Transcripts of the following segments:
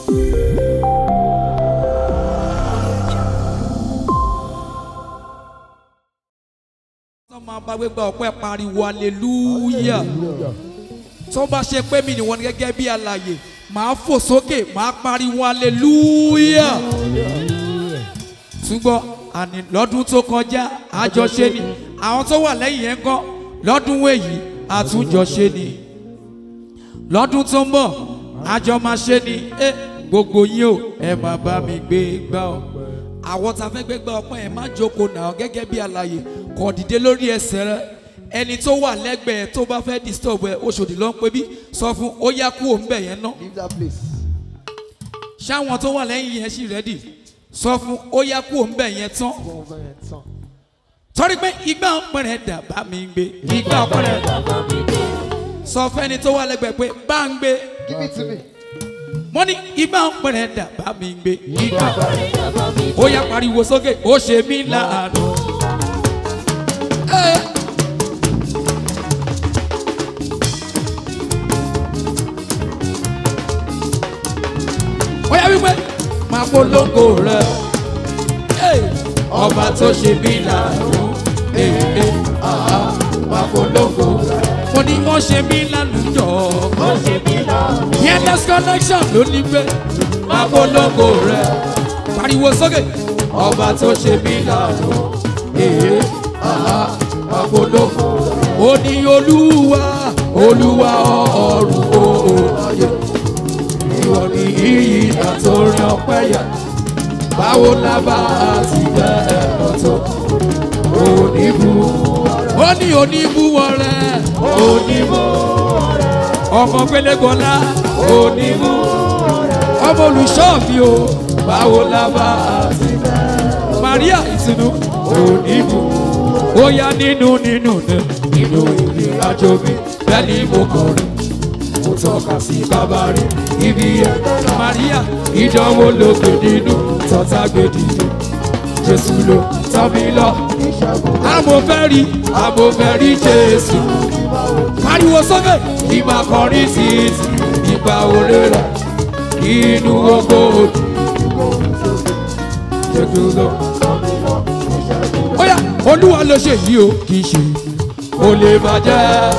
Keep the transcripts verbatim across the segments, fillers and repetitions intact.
máa bá gbégbá ọpẹ́ pariwo hallelujah. tó bá ṣe pé mi nìwọ̀n gẹ́gẹ́ bí alààyè màá fò sókè màá pariwo hallelujah. ṣùgbọ́n àní lọ́dún tó kọjá àjọṣe ni àwọn tó wà lẹ́yìn yẹn kọ́ lọ́dún wẹ̀yí àtúnjọṣe ni lọ́dún tó ń bọ̀ àjọ máa ṣe ni gbogbo yín o ẹ máa bá mi gbé gbá ọ. àwọn tá a fẹ́ gbé gbá ọpẹ́ ẹ má jókòó náà gẹ́gẹ́ bí alààyè kò dìde lórí ẹsẹ̀ rẹ. ẹni tó wà lẹ́gbẹ̀ẹ́ tó bá fẹ́ disturb ẹ Oṣòdì ló ń pè bí sọ fún ó yá kú òun bẹ̀ yẹn ná. Leave that place. ṣáwọn tó wà lẹ́yìn yẹn sì rẹ́dì sọ fún ó yá kú òun bẹ̀ yẹn tán. torí pé igbá ọpẹ́rẹ́ dà bá mi gbé igbá ọpẹ́rẹ́ dà bá mi gbé. sọ fẹ́ni tó wà lẹ́gbẹ̀ẹ́ pé bá ń gbé. Give it to me. mo ní igbá ọpẹ́rẹ́ dà bá mi gbé igbá ọpẹ́rẹ́ dà bá mi gbé. ó yá pariwo sókè ó ṣe mí láàánú. ó yá wípé máa polongo rẹ ọba tó ṣe mí láàánú máa polongo rẹ. mo ní wọ́n ṣe mí lálùjọ. wọ́n ṣe mí lálùjọ. Fearless Connection ló ní pé máa polongo rẹ. pariwo sókè ọba tó ṣe mí láàánú máa polongo rẹ. ó ní olúwa olúwa ọ̀run òòyè ìwọ ni iyì àtòrin ọpẹ́ yẹ. báwo la bá ti jẹ ẹ̀rọ tó oníbù. ó ní oníbùwọ̀ rẹ̀ oníbùwọ̀ rẹ̀. ọmọ gbélégbọ́lá oníbùwọ̀ rẹ̀. ọmọ olùṣọ́ mi o báwo la bá ti jẹ. Maria ìtùnú oníbù. ó yá nínú nínú nínú ìrìn àjò mi bẹ́ẹ̀ ni mo kọrin mo tọ́ka sí bàbá rí ibi ẹ̀. Maria ìdánwò ló gbé nínú tọ́ta gbé dìde Jésù ló tọ́ mi lọ. àmọ́ fẹ́ rí àmọ́ fẹ́ rí Jésù. pariwo sókè ìgbà kọrin sí ti ìgbà òré rẹ̀ inú ogo òdì Jésù ló tọ́ mi lọ. ó yá Olúwa ló ṣe yìí o kì í ṣe ó lè bàjẹ́.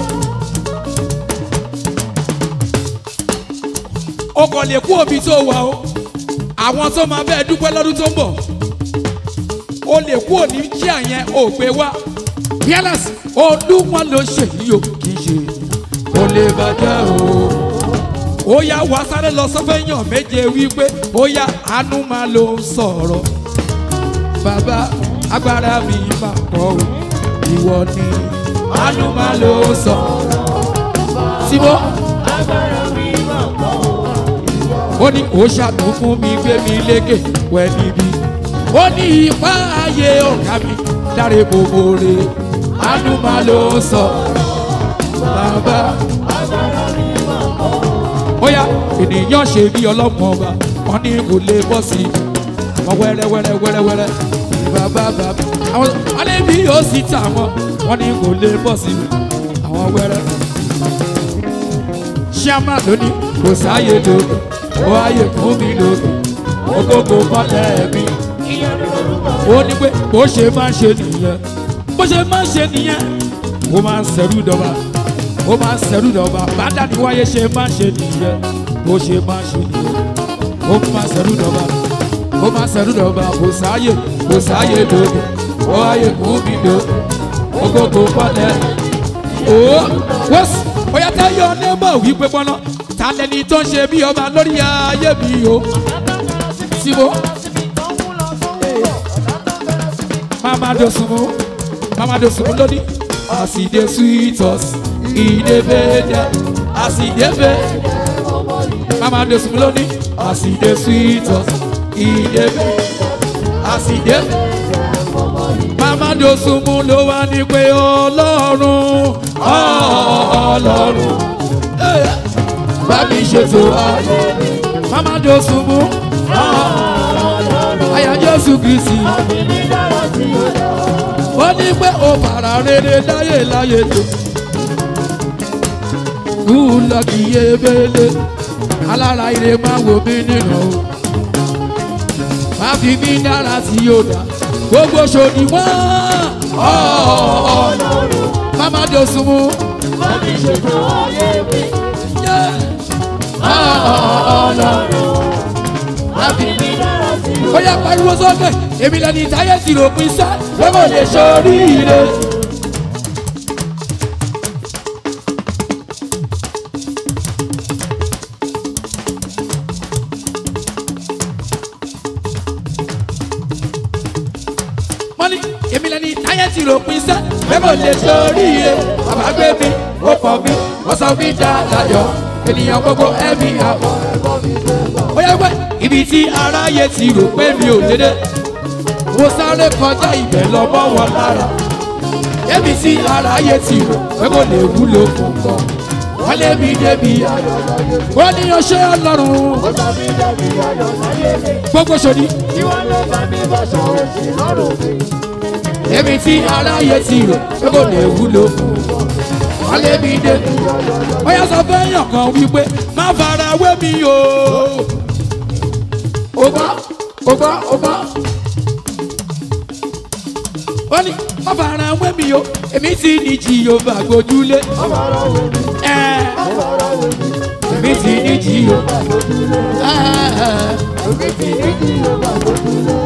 o kò lè kú òbí tó wà o àwọn tó máa bẹ́ẹ̀ dúpẹ́ lọ́dún tó ń bọ̀ o lè kú òní kí àyẹn ò gbé wá. Fearless Olúwa ló ṣe yìí o kì í ṣe o lè bàjẹ́ o. ó yá wá sáré lọ sọ́fẹ́yàn méje wípé ó yá àánú máa ló ń sọ̀rọ̀. bàbá agbára mi máa kọ́ o ìwọ ni àánú máa ló ń sọ̀rọ̀. síbó agbára mi máa kọ́ o. ó ní ó ṣàtún fún mi gbé mi lékè wẹ́ níbí. ó ní ipá ayé ọ̀gá mi dáre gbogbo re àánú máa ló sọ. bàbá ó yá ènìyàn ṣe bí ọlọ́mọ ọba wọn ní kò lè bọ́ sí i. àwọn wẹ́rẹ́ wẹ́rẹ́ wẹ́rẹ́ wẹ́rẹ́ bàbá bàbá àwọn alẹ́ bí yóò sì tà wọ́n wọn ní kò lè bọ́ sí i. àwọn wẹ́rẹ́ ṣíàmà lónìí kò sáyé lóko ó ayé fún mi lóko ògógó mọ́lẹ̀ mi. ó ní pé bó ṣe máa ń ṣe nìyẹn bó ṣe máa ń ṣe nìyẹn ó máa ń ṣẹ̀rù dọ̀bà ó máa ń ṣẹ̀rù dọ̀bà bàdà ni wáyé ṣe máa ń ṣe nìyẹn bó ṣe máa ń ṣe nìyẹn ó máa ń ṣẹ̀rù dọ̀bà ó máa ń ṣẹ̀rù dọ̀bà kò sáyé kò sáyé lóko ó ayé fún mi lóko ògógó mọ́lẹ̀. ó wọ́n sì bóyá táyọ̀ ọ̀nẹ́mọ̀ wípé pọ́nà ta lẹni tó ń ṣe bí ọba lórí ayé mi o. síbò mama dosunmu mama dosunmu lóní as e dey sweet us e dey better as e dey better. mama dosunmu lóní as e dey sweet us e dey better as e dey better. mama dosunmu ló wá ní pé ọlọ́run ọlọ́run bá mi ṣètò ayé mi. mama dosunmu àyà Jésù Kristi ó ní pé ó fara rere láyé láyé tó kú lọ́kì yébélé alára ire máa wò mí nínú o má fi mí dára tí yóò dá gbogbo ṣòdì wọ́n ọlọ́run má má dòsùn mú má fi ṣètò ayé mi ọlọ́run má fi mí dára tí yóò dá. Ó yá pariwo sókè èmi lẹni táyé ti rò pín sá lọ́wọ́ lè ṣoríire. Èmi lẹni táyé ti rò pín sẹ́ mẹ́kò lè ṣoríire bàbá gbé mi ó pọ̀ mi ó sọ mí dá láyọ̀ ènìyàn gbogbo ẹ̀mí àbọ̀. Ó yẹ pé ibi tí aráyé ti rò pé mi ò dédé mo sáré kọjá ibẹ̀ lọ mọ́ wọn lára èmi tí aráyé ti rò pé kò lè wúlò fún kan wọ́n lé mi débi ayọ̀ láyé mi. Wọ́n ní ọṣẹ́ ọlọ́run ó sọ mí débi ayọ̀ láyé mi. Gbogbo ṣòdì ìwọ ló bá mi bá ṣọ̀rọ̀ sí lọ́rùn mi. Èmi tí aráyé ti rò pé kò lè wúlò fún wọn wọ́n lé mi débi ayọ̀ láyé mi. Ó yá sọ fẹ́yàn kan wípé má fara wé mi o. Ó gbọ́ ó gbọ́ ó gbọ́. Ó ní má fara wé mi o èmi tí ní Jèhófà gbójúlé. Má fara wé mi. Má fara wé mi. Èmi tí ní Jèhófà gbójúlé. Èmi tí ní Jèhófà gbójúlé.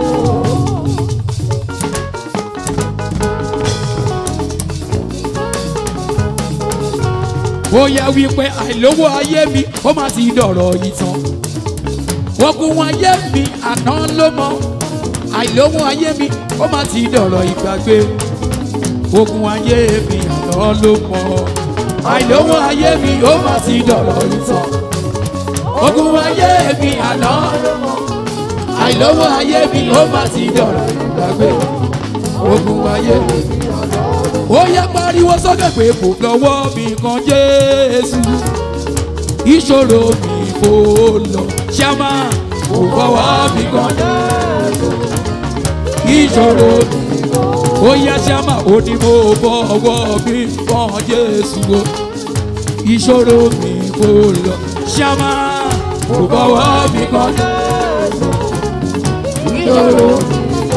Ó yẹ wípé àìlówó ayé mi ó má ti dọ̀rọ̀ yìí tán. Ogun ayé mi àná ló mọ̀ àìlówó ayé mi ó má ti dọ̀rọ̀ ìgbàgbé. Ogun ayé mi àná ló mọ̀ àìlówó ayé mi ó má ti dọ̀rọ̀ yìí tán. Ogun ayé mi àná ló mọ̀ àìlówó ayé mi ó má ti dọ̀rọ̀ ìgbàgbé. Ogun ayé mi àná ló mọ̀. Ó yá pariwo sókè pé kò lọ́wọ́ mi kan Jésù ìṣòro mi kò lọ ṣáma kò fọwọ́ mi kan Jésù ìṣòro mi kò lọ. Ó yá ṣáma ó ní mo fọwọ́ mi kan Jésù o ìṣòro mi kò lọ ṣáma kò fọwọ́ mi kan Jésù ìṣòro mi.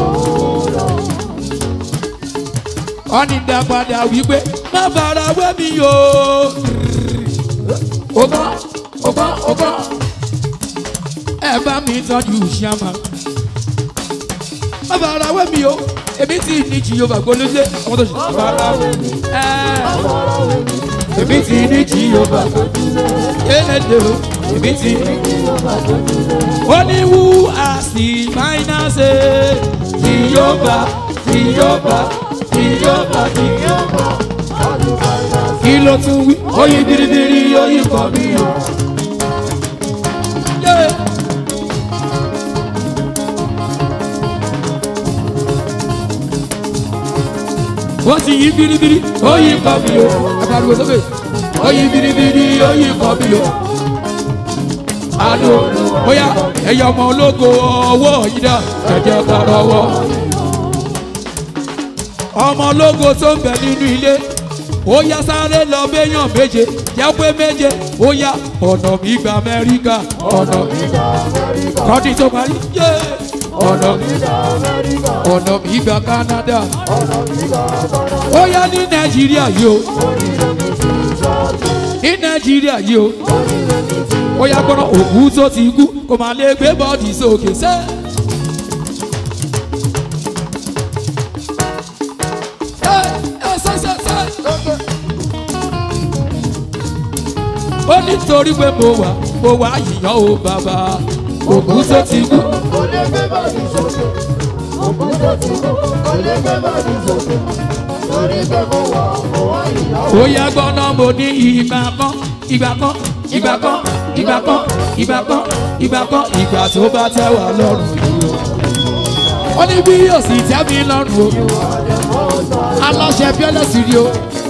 Ọ̀nì dàgbàdà wípé má fara wé mi o. Ọgbọ́n ọgbọ́n ọgbọ́n ẹ bá mi tọ́jú ṣáma. Má fara wé mi o. Èmi tí ní Jèhófà gbólóṣe ọmọ tó ṣe. Má fara wé mi. Èmi tí ní Jèhófà gbólóṣe. Elédè o. Èmi tí ní Jèhófà gbólóṣe. Ó ní wú àsì máìnàṣe Jèhófà Jèhófà. Jèhófà Jèhófà kí ló tún wí? Oyin biribiri oyin kọ mi o. Wọ́n ti yí biribiri oyin kọ mi o. Ẹ bá dúró sókè. Oyin biribiri oyin kọ mi o. Àlọ́ bóyá ẹ̀yà ọmọ ológo ọwọ́ yìí dá ẹ̀jẹ̀ kọ̀ọ̀rọ̀ wọ́. Ọmọ ológo tó ń bẹ nínú ilé ó yá sáré lọ béèyàn méje jẹ́ pé méje ó yá ọ̀nà mi gba Amẹ́ríkà ọ̀nà mi gba Amẹ́ríkà kọ́dí tó parí yé ọ̀nà mi gba Amẹ́ríkà ọ̀nà mi gba Canada ọ̀nà mi gba Canada ó yá ní Nàìjíríà yìí o ní Nàìjíríà yìí o ó yá gbọ́dọ̀ òkú tó ti kú kò máa lè gbé bọ́ọ̀dì sókè sẹ́. Ó nítorí pé mo wà mo wà yíyan o bàbá òkú tó ti kú. Kò lè gbé bọ́ọ̀dì sókè òkú tó ti kú kò lè gbé bọ́ọ̀dì sókè torí pé mo wà mo wà yíyan o. Ó yá gbọ́dọ̀ mo ní ìgbà kan ìgbà kan ìgbà kan ìgbà kan ìgbà kan ìgbà kan ìgbà tó bá tẹ́ wà lọ́rùn yìí o. Ó ní bí yóò sì tẹ́ mi lọ́rùn o. Aláṣẹ Bíọ́lá Studio.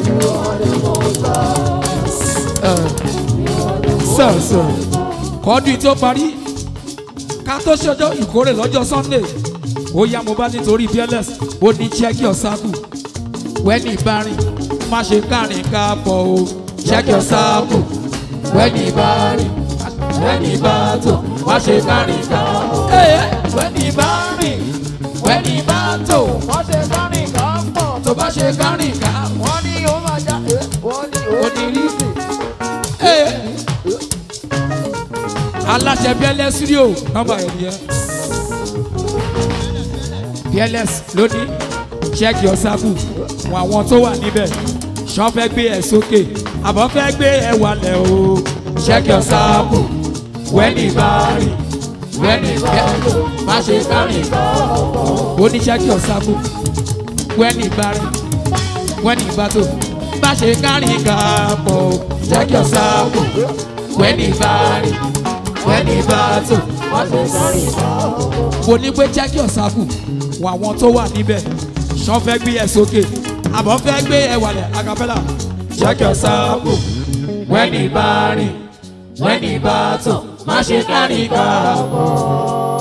Sọ̀sọ̀ kọ́dún tó parí ká tó ṣọjọ́ ìkórè lọ́jọ́ Sunday ó yá mo bá nítorí Bíọ́lá ó ní check your circle wẹ́nì bá rìn má ṣe kárìn káàpọ̀ o check your circle wẹ́nì bá rìn wẹ́ni bá tò má ṣe kárìn ká. wẹ́ni bá rìn wẹ́ni bá tò má ṣe kárìn ká pọ̀. tó bá ṣe kárìn ká wọ́n ní ó máa já wọ́n ní ó ní rí sí. aláṣẹ bíẹ́lẹ̀ studio nọ́mbà ẹ̀ nìyẹn. bíẹ́lẹ̀ lónìí check your circle wọn àwọn tó wà níbẹ̀ ṣọ́ fẹ́ gbé ẹ̀ sókè àbọ̀ fẹ́ gbé ẹ̀ wálẹ̀ o. check your circle wẹ́ni bá rìn wẹ́ni bá tò má ṣe kárìn ká. ó ní check your circle wẹ́ni bá rìn wẹ́ni bá tò má ṣe kárìn ká pọ̀. check your circle wẹ́ni bá rìn wẹ́ni bá tò má ṣe kárìn ká. mo ní pé check your circle wọn àwọn tó wà níbẹ̀ ṣọ́ fẹ́ gbé ẹ̀ sókè àbọ̀ fẹ́ gbé ẹ̀ wálẹ̀ acapella. check your circle wẹ́ni bá rìn wẹ́ni bá tò má ṣe kárìn ká.